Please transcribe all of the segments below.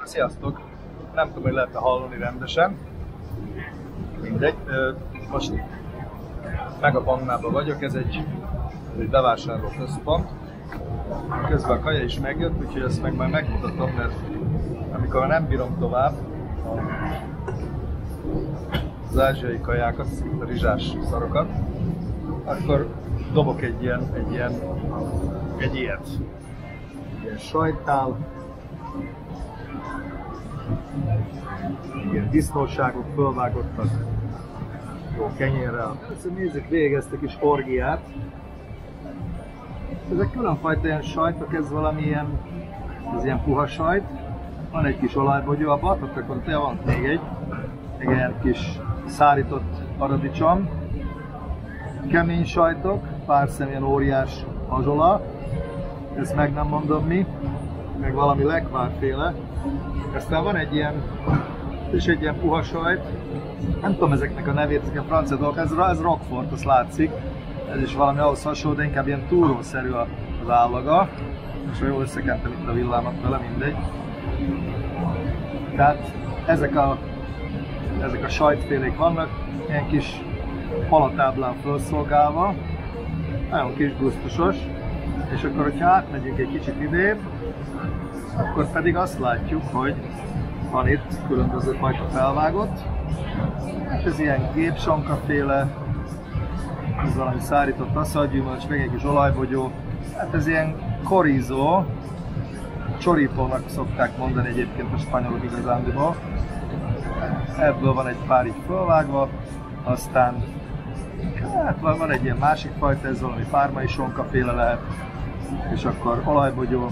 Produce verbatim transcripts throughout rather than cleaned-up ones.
Sziasztok! Nem tudom, hogy lehet-e hallani rendesen. Mindegy. Most Megabanknában vagyok, ez egy, egy bevásárló központ. Közben a kaja is megjött, úgyhogy ezt meg majd megmutatom, mert amikor nem bírom tovább az ázsiai kajákat, a rizsás szarokat, akkor dobok egy ilyen, egy ilyen, egy ilyet. Ilyen sajttál, ilyen disznóságok fölvágottak, jó kenyérrel. Ezt nézzük végig ezt a kis orgiát. Ezek különfajta ilyen sajtok, ez valami ilyen, ez ilyen puha sajt. Van egy kis olajbogyó, a baltottakon van még egy, egy ilyen kis szárított paradicsom. Kemény sajtok, pár szem ilyen óriás mazsola, ezt meg nem mondom mi, meg valami lekvárféle. Aztán van egy ilyen, és egy ilyen puha sajt, nem tudom ezeknek a nevét, ezek a francia dolgok, ez, ez Roquefort, azt látszik, ez is valami ahhoz hasonló, de inkább ilyen túrószerű az állaga, és jól összekentem itt a villámat vele, mindegy. Tehát ezek a, ezek a sajtfélék vannak, ilyen kis palatáblán felszolgálva, nagyon kis gusztusos, és akkor, hogyha átmegyünk egy kicsit idébb, akkor pedig azt látjuk, hogy van itt különböző fajta felvágott. Ez ilyen gépsonkaféle, ez valami szárított aszalgyümölcs, meg egy kis olajbogyó. Hát ez ilyen chorizo, choripónak szokták mondani egyébként a spanyolok igazándiból. Ebből van egy pár így felvágva, aztán hát van, van egy ilyen másik fajta, ez valami pármai sonkaféle lehet, és akkor olajbogyó,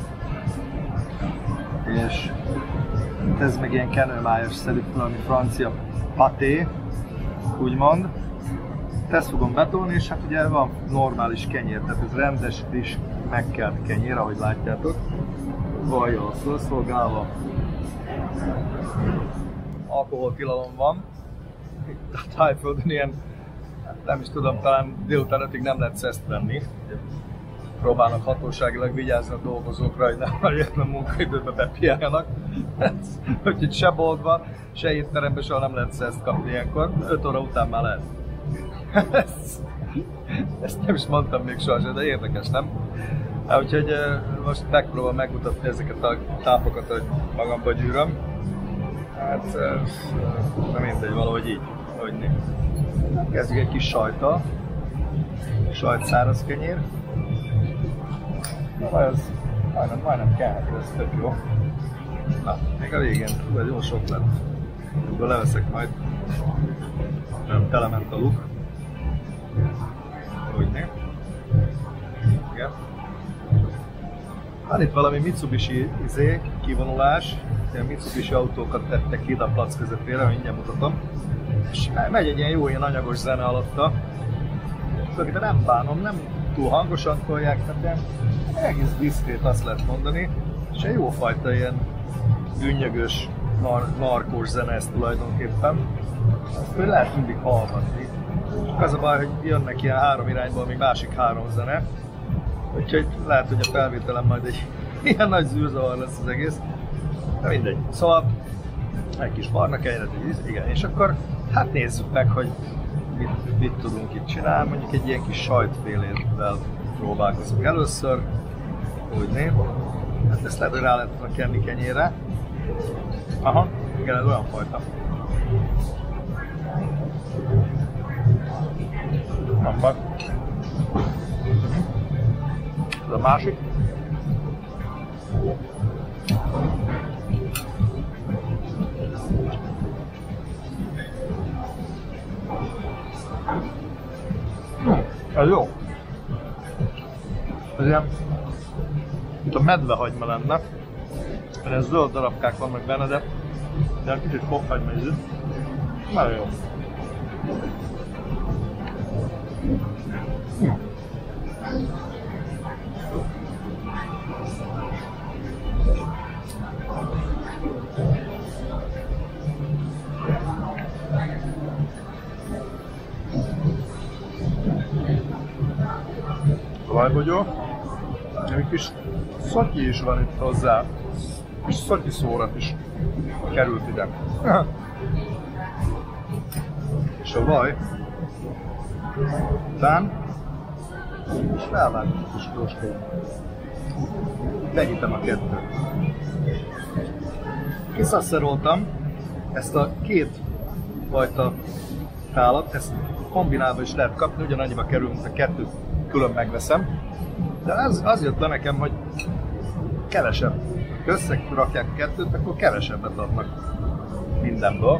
és ez meg ilyen kenőmájas-szerű, valami francia paté, úgymond. Ezt fogom betolni, és hát ugye van normális kenyér, tehát ez rendes, friss, megkelt kenyér, ahogy látjátok. Vajjal felszolgálva. Alkoholtilalom van. Itt a Tájföldön ilyen, nem is tudom, talán délután ötig nem lehet ezt venni. Próbálnak hatóságilag vigyázni a dolgozókra, hogy nem a munkaidőben bepiáljanak. Úgyhogy se boltban, se étteremben soha nem lehet ezt kapni ilyenkor. öt óra után már lehet. ezt, ezt nem is mondtam még sohasem, de érdekes, nem? Hát, úgyhogy most megpróbálom megmutatni ezeket a tápokat, hogy magamba gyűröm. Hát nem mindegy, valahogy így. Hogy néz. Kezdjük egy kis sajttal. Sajt száraz kenyér. Na, ez majdnem, majdnem kelhető, ez tök jó. Na, még a végén, hú, ez jó sok lett. Ebből leveszek majd. Nem, telement a luk. Hogy né? Igen. Van itt valami Mitsubishi izé, kivonulás. Ilyen Mitsubishi autókat tettek ki a plac közepére, mindjárt mutatom. És megy egy ilyen jó, ilyen anyagos zene alatta. De nem bánom, nem túl hangosan tolják, tehát ilyen egész diszkrét, azt lehet mondani. És egy jó fajta ilyen dünnyögös, nar- narkós zene ez tulajdonképpen. Azt hogy lehet mindig hallgatni. Csak az a baj, hogy jönnek ilyen három irányból még másik három zene. Úgyhogy lehet, hogy a felvételem majd egy ilyen nagy zűrzavar lesz az egész. De mindegy. Szóval egy kis barna kenyeret, igen, és akkor hát nézzük meg, hogy mit, mit tudunk itt csinálni. Mondjuk egy ilyen kis sajtfélével próbálkozunk először. Úgy néz. Hát ezt lehet, hogy rá lehet kenni kenyérre. Aha, igen, ez olyan fajta. Nem baj. Ez a másik. Ez jó. Ez ilyen, mint a medvehagyma lenne, mert ez zöld darabkák vannak benne, de de kicsit fokhagyma ízű. Nagyon jó. Hm. Olajbogyó, egy kis szatyi is van itt hozzá. És szotyi szórat is került ide. És a vaj után és felvágom a kis róskót. Megítem a kettőt. Kiszaszeroltam ezt a két fajta tálat, ezt kombinálva is lehet kapni, ugyanannyiba kerül, mint a kettőt külön megveszem. De az, az jött le nekem, hogy kevesebb. Ha összerakják a kettőt, akkor kevesebbet adnak mindenből.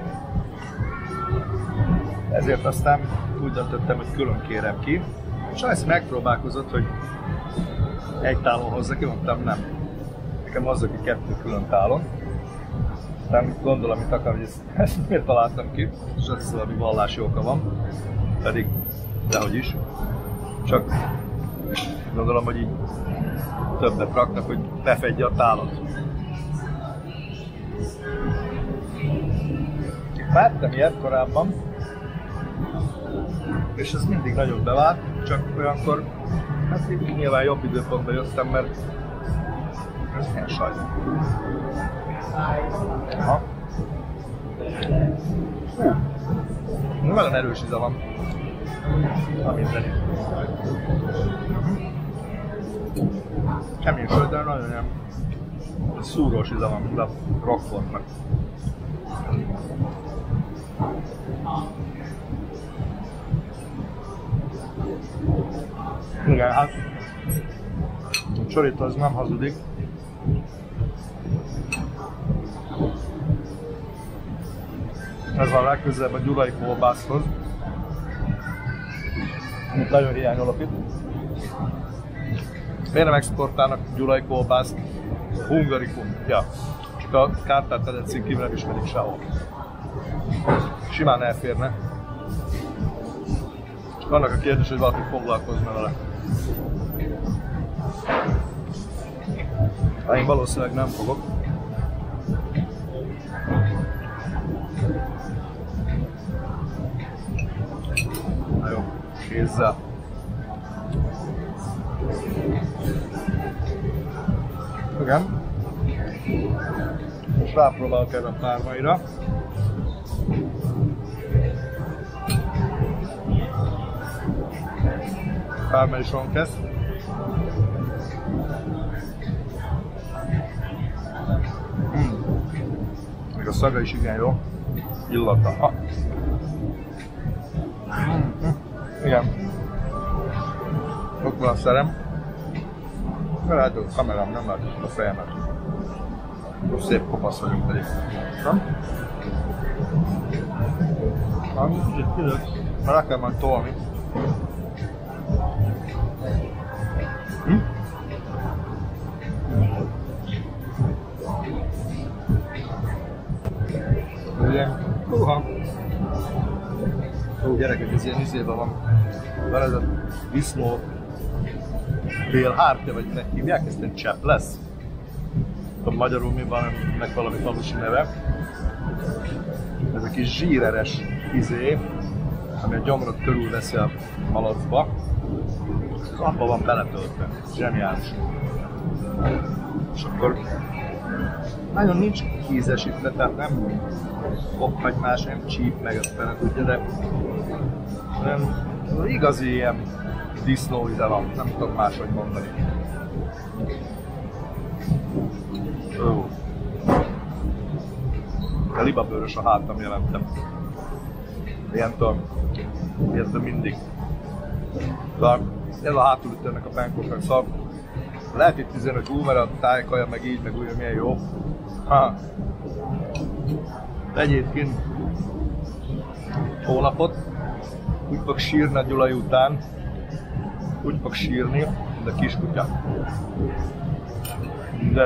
Ezért aztán úgy döntöttem, hogy külön kérem ki. És ezt megpróbálkozott, hogy egy tálon hozzá ki, mondtam nem. Nekem hozzá ki kettő külön tálon. Nem gondolom, amit akar, hogy ezt, ezt miért találtam ki, és ez valami vallási oka van. Pedig, dehogy is. Csak gondolom, hogy így többet raknak, hogy befedje a tálat. Vettem ilyet korábban, és ez mindig nagyon bevált, csak olyankor, hát így nyilván jobb időpontban jöttem, mert ez milyen sajt. Aha. Hú, nagyon erős íze van a mindeni. Kemény föld, de nagyon ilyen szúrós íze van, mint a Roquefortnak. Igen, hát a chorito az nem hazudik. Ez van legközelebb a gyulai kolbászhoz, amit nagyon hiányolok itt. Miért nem exportálnak gyulai kolbászt? Hungarikum. Ja. Csak a Kárpát-medencén kívül nem ismerik sehol. Simán elférne. Csak annak a kérdés, hogy valaki foglalkozna vele. Hát én valószínűleg nem fogok. Na jó, kézzel. Igen. Most rápróbálok erre a pármaira. Párma is van kezd. Mm. Még a szaga is igen jó. Illata. Ah. Mm. Igen. Ott van a szerem. De lehet, hogy a kamerám nem látott a fejemet. Most szép kopasz vagyunk pedig. Nem? Nem, kicsit kidőtt. Már rá kell majd tolni. Hm? Ilyen, húha! Ó, gyerekek, ez ilyen izében van. Van ez a disznó bélhártya, vagy meg hívják, ezt egy csepp lesz. Tudom magyarul mi van, meg valami falusi neve. Ez a kis zsíreres izé, ami a gyomrot körülveszi a malacba. Az abba van beletöltve. Zseniális. És akkor nagyon nincs kízesítve, tehát nem fokhagymás, nem csíp meg, azt fene tudja, de nem, az igazi ilyen disznó íze van, nem tudok máshogy mondani. Ó. A libabőrös a hátam jelentem. Ilyentől, ilyentől mindig. De ez a hátulütőnek a pánkoknak, szóval lehet itt üzenni, hogy ú, mert a tájkaja meg így, meg úgy, milyen jó. Ha. Tegyél kint hónapot, úgy fog sírni a Gyulai után, úgy fog sírni, mint a kiskutya. De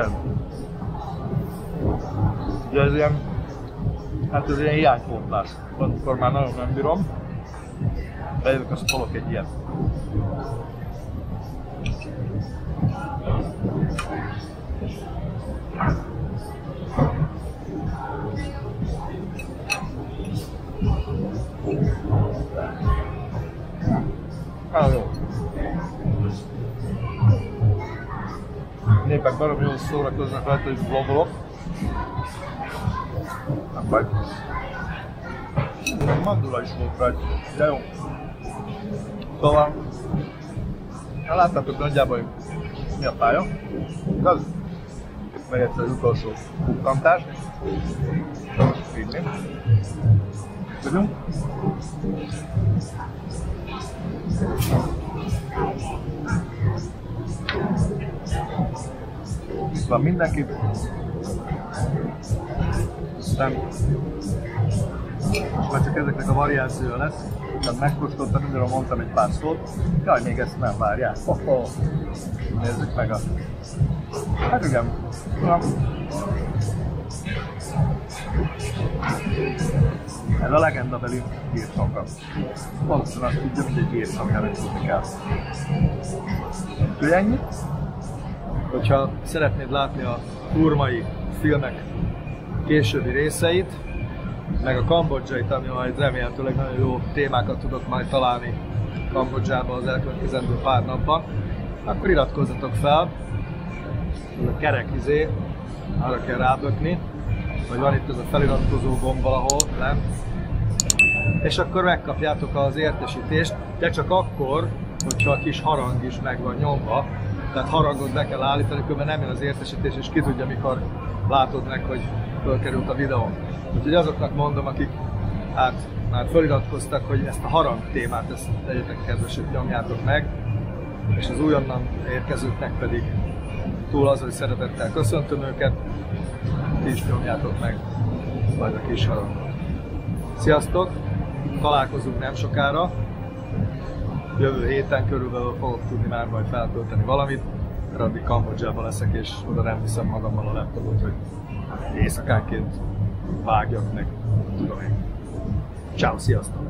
ugye ez ilyen, hát ez ilyen hiánypótlás. Amikor már nagyon nem bírom, bejövök, azt tolok egy ilyet. Ah, jó. Népek baromi jól szórakoznak rajta, hogy vlogolok. Nem baj. Mandula is volt rajta, de jó. Szóval, ha láttátok nagyjából, hogy mi a pálya, igaz? Meg egyszer az utolsó kukkantás. Vinni. Tudjunk. Itt van mindenki. Aztán most már csak ezeknek a variációja lesz. Tehát megkóstoltam, mindenről mondtam egy pár szót. Jaj, még ezt nem várják. Oh, oh. Nézzük meg a... Hát igen. Na. Ez a legendabeli gépszonka. Valószínűleg azt tudja, hogy egy gépszonkára tudni kell. Úgyhogy ennyi. Hogyha szeretnéd látni a burmai filmek későbbi részeit, meg a kambodzsait, ami majd remélhetőleg nagyon jó témákat tudok majd találni Kambodzsában az elkövetkezendő pár napban, akkor iratkozzatok fel, ez a kerek izé, arra kell rábökni, vagy van itt ez a feliratkozó gomb valahol lent, és akkor megkapjátok az értesítést, de csak akkor, hogyha a kis harang is meg van nyomva, tehát harangot be kell állítani, különben nem jön az értesítés, és ki tudja, mikor látod meg, hogy fölkerült a videó. Úgyhogy azoknak mondom, akik hát már feliratkoztak, hogy ezt a harang témát, ezt legyetek kedvesek, nyomjátok meg, és az újonnan érkezőknek pedig túl az, hogy szeretettel köszöntöm őket, ti is nyomjátok meg majd a kis harangot. Sziasztok! Találkozunk nem sokára. Jövő héten körülbelül fogok tudni már majd feltölteni valamit, mert addig Kambodzsában leszek, és oda nem viszem magammal a laptopot, hogy éjszakánként vágjak meg, tudom én. Ciao, sziasztok!